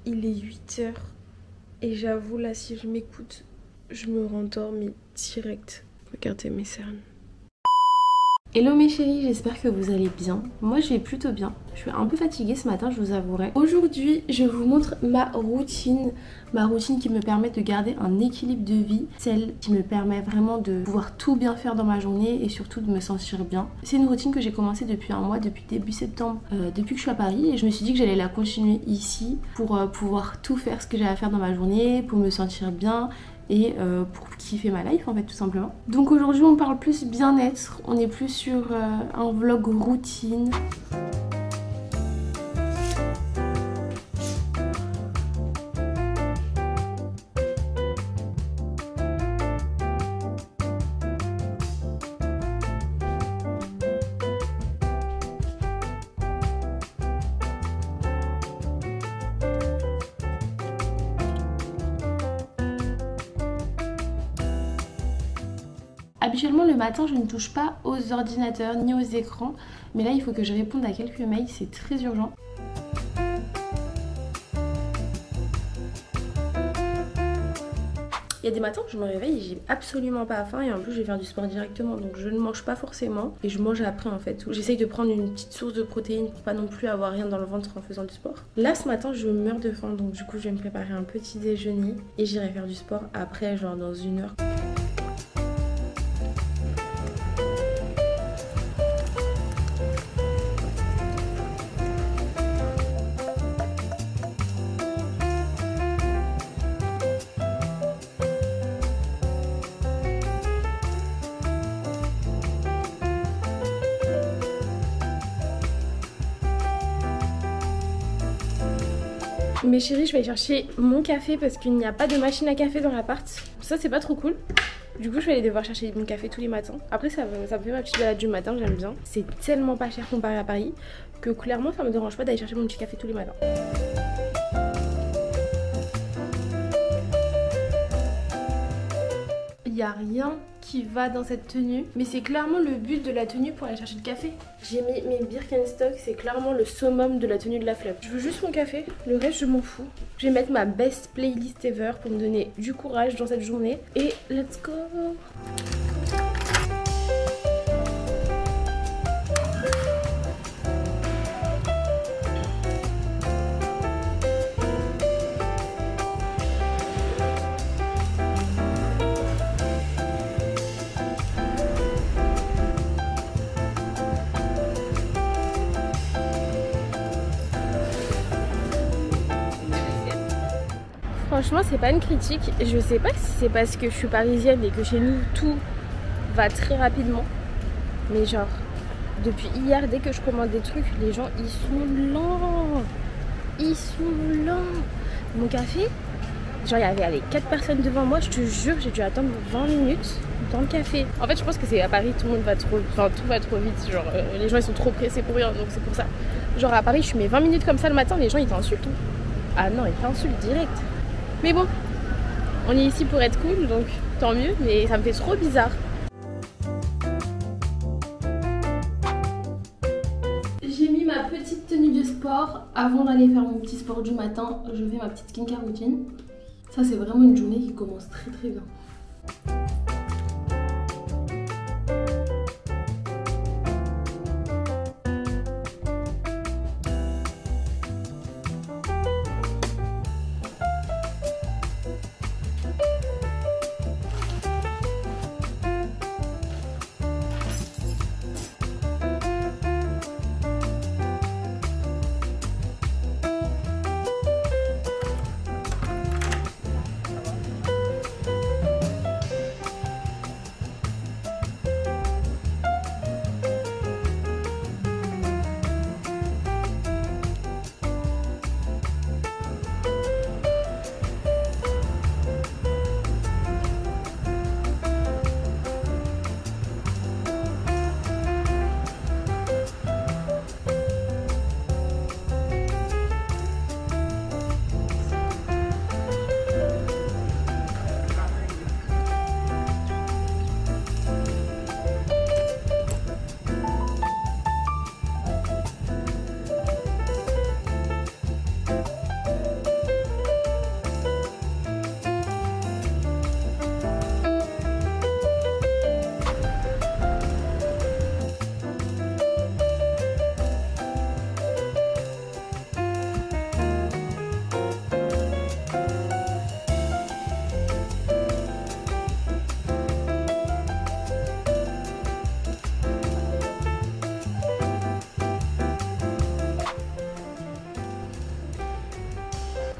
il est 8 h et j'avoue là si je m'écoute, je me rendors mais direct. Regardez mes cernes. Hello mes chéris, j'espère que vous allez bien. Moi je vais plutôt bien. Je suis un peu fatiguée ce matin, je vous avouerai. Aujourd'hui, je vous montre ma routine qui me permet de garder un équilibre de vie, celle qui me permet vraiment de pouvoir tout bien faire dans ma journée et surtout de me sentir bien. C'est une routine que j'ai commencée depuis un mois, depuis début septembre, depuis que je suis à Paris, et je me suis dit que j'allais la continuer ici pour pouvoir tout faire ce que j'ai à faire dans ma journée, pour me sentir bien et pour kiffer ma life en fait tout simplement. Donc aujourd'hui on parle plus bien-être, on est plus sur un vlog routine. Habituellement le matin je ne touche pas aux ordinateurs ni aux écrans, mais là il faut que je réponde à quelques mails, c'est très urgent. Il y a des matins où je me réveille et j'ai absolument pas faim et en plus je vais faire du sport directement, donc je ne mange pas forcément et je mange après en fait. J'essaye de prendre une petite source de protéines pour pas non plus avoir rien dans le ventre en faisant du sport. Là ce matin je meurs de faim, donc du coup je vais me préparer un petit déjeuner et j'irai faire du sport après, genre dans 1 heure. Mes chéris, je vais aller chercher mon café parce qu'il n'y a pas de machine à café dans l'appart. Ça c'est pas trop cool. Du coup je vais aller devoir chercher mon café tous les matins. Après ça me fait ma petite balade du matin, j'aime bien. C'est tellement pas cher comparé à Paris que clairement ça me dérange pas d'aller chercher mon petit café tous les matins. Il n'y a rien qui va dans cette tenue, mais c'est clairement le but de la tenue pour aller chercher le café. J'ai mis mes Birkenstock, c'est clairement le summum de la tenue de la flemme. Je veux juste mon café, le reste je m'en fous. Je vais mettre ma best playlist ever pour me donner du courage dans cette journée et let's go. Franchement c'est pas une critique, je sais pas si c'est parce que je suis parisienne et que chez nous tout va très rapidement, mais genre depuis hier dès que je commande des trucs les gens ils sont lents, Mon café, genre il y avait allez, 4 personnes devant moi, je te jure j'ai dû attendre 20 minutes dans le café. En fait je pense que c'est à Paris, tout le monde va trop, enfin tout va trop vite, genre les gens ils sont trop pressés pour rien, donc c'est pour ça. Genre à Paris je mets 20 minutes comme ça le matin, les gens ils t'insultent. Ah non ils t'insultent direct. Mais bon, on est ici pour être cool, donc tant mieux, mais ça me fait trop bizarre. J'ai mis ma petite tenue de sport. Avant d'aller faire mon petit sport du matin, je fais ma petite skincare routine. Ça c'est vraiment une journée qui commence très très bien.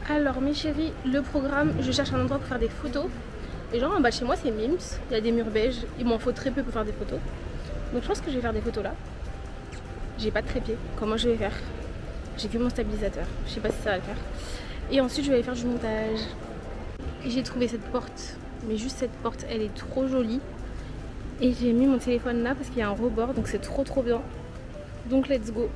Alors mes chéris, le programme, je cherche un endroit pour faire des photos. Et genre en bas de chez moi c'est Mims, il y a des murs beiges, il m'en faut très peu pour faire des photos. Donc je pense que je vais faire des photos là. J'ai pas de trépied, comment je vais faire? J'ai que mon stabilisateur, je sais pas si ça va le faire. Et ensuite je vais aller faire du montage. Et j'ai trouvé cette porte, mais juste cette porte, elle est trop jolie. Et j'ai mis mon téléphone là parce qu'il y a un rebord, donc c'est trop bien. Donc let's go.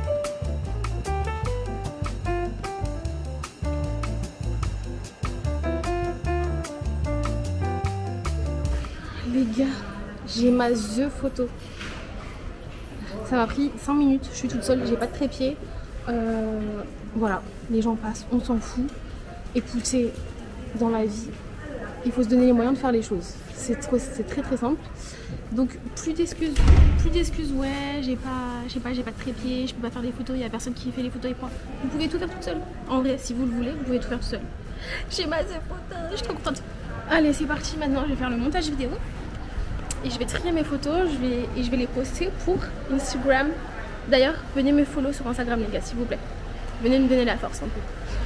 Les gars, j'ai ma The photo. Ça m'a pris 5 minutes, je suis toute seule, j'ai pas de trépied. Voilà, les gens passent, on s'en fout. Écoutez, dans la vie, il faut se donner les moyens de faire les choses. C'est très simple. Donc plus d'excuses, ouais, j'ai pas de trépied, je peux pas faire les photos, il y a personne qui fait les photos et moi. Vous pouvez tout faire toute seule. En vrai, si vous le voulez, vous pouvez tout faire toute seule. J'ai ma The photo, je suis trop contente. Allez, c'est parti, maintenant je vais faire le montage vidéo. Et je vais trier mes photos, je vais les poster pour Instagram. D'ailleurs, venez me follow sur Instagram les gars, s'il vous plaît. Venez me donner la force un peu.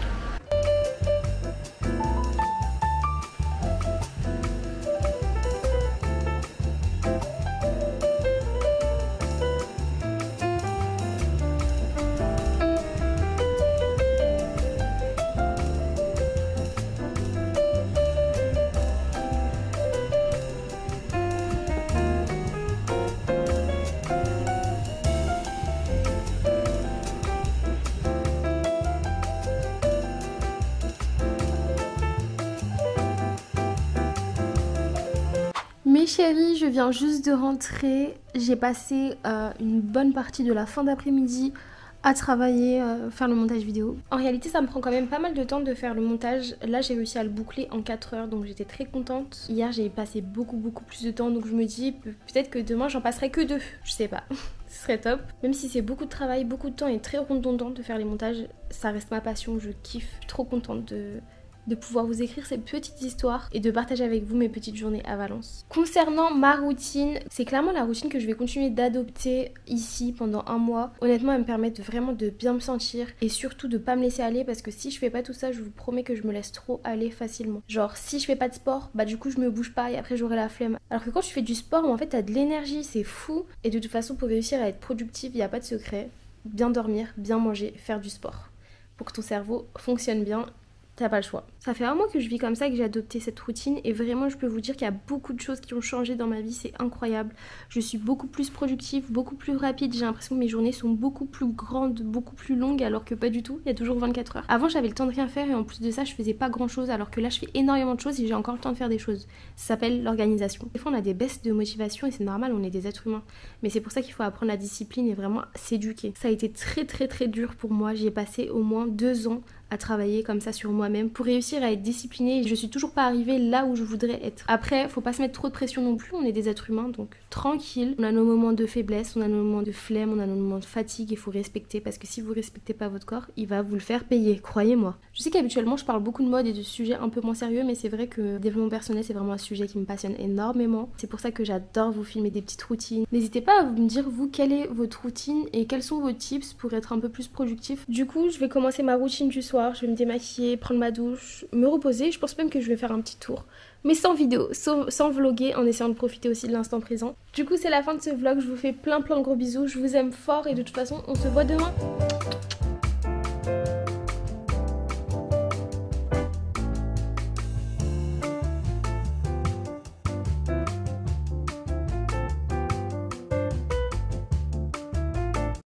Mes chéris, je viens juste de rentrer. J'ai passé une bonne partie de la fin d'après-midi à travailler, faire le montage vidéo. En réalité, ça me prend quand même pas mal de temps de faire le montage. Là, j'ai réussi à le boucler en 4 heures, donc j'étais très contente. Hier, j'ai passé beaucoup plus de temps, donc je me dis peut-être que demain, j'en passerai que 2. Je sais pas. Ce serait top. Même si c'est beaucoup de travail, beaucoup de temps et très redondant de faire les montages, ça reste ma passion. Je kiffe. Je suis trop contente de pouvoir vous écrire ces petites histoires et de partager avec vous mes petites journées à Valence. Concernant ma routine, c'est clairement la routine que je vais continuer d'adopter ici pendant un mois. Honnêtement, elle me permet vraiment de bien me sentir et surtout de pas me laisser aller parce que si je fais pas tout ça, je vous promets que je me laisse trop aller facilement. Genre si je fais pas de sport, bah du coup je me bouge pas et après j'aurai la flemme. Alors que quand tu fais du sport, en fait t'as de l'énergie, c'est fou. Et de toute façon pour réussir à être productive, il n'y a pas de secret. Bien dormir, bien manger, faire du sport. Pour que ton cerveau fonctionne bien, t'as pas le choix. Ça fait un mois que je vis comme ça, que j'ai adopté cette routine et vraiment je peux vous dire qu'il y a beaucoup de choses qui ont changé dans ma vie, c'est incroyable. Je suis beaucoup plus productive, beaucoup plus rapide, j'ai l'impression que mes journées sont beaucoup plus grandes, beaucoup plus longues alors que pas du tout, il y a toujours 24 heures. Avant j'avais le temps de rien faire et en plus de ça je faisais pas grand chose alors que là je fais énormément de choses et j'ai encore le temps de faire des choses. Ça s'appelle l'organisation. Des fois on a des baisses de motivation et c'est normal, on est des êtres humains. Mais c'est pour ça qu'il faut apprendre la discipline et vraiment s'éduquer. Ça a été très dur pour moi, j'y ai passé au moins 2 ans à travailler comme ça sur moi-même pour réussir à être disciplinée. Je suis toujours pas arrivée là où je voudrais être. Après, faut pas se mettre trop de pression non plus, on est des êtres humains donc tranquille. On a nos moments de faiblesse, on a nos moments de flemme, on a nos moments de fatigue, il faut respecter parce que si vous respectez pas votre corps, il va vous le faire payer, croyez-moi. Je sais qu'habituellement je parle beaucoup de mode et de sujets un peu moins sérieux mais c'est vrai que le développement personnel c'est vraiment un sujet qui me passionne énormément. C'est pour ça que j'adore vous filmer des petites routines. N'hésitez pas à me dire vous quelle est votre routine et quels sont vos tips pour être un peu plus productif. Du coup je vais commencer ma routine du soir. Je vais me démaquiller, prendre ma douche, me reposer. Je pense même que je vais faire un petit tour. Mais sans vidéo, sans vloguer, en essayant de profiter aussi de l'instant présent. Du coup, c'est la fin de ce vlog. Je vous fais plein de gros bisous. Je vous aime fort et de toute façon, on se voit demain.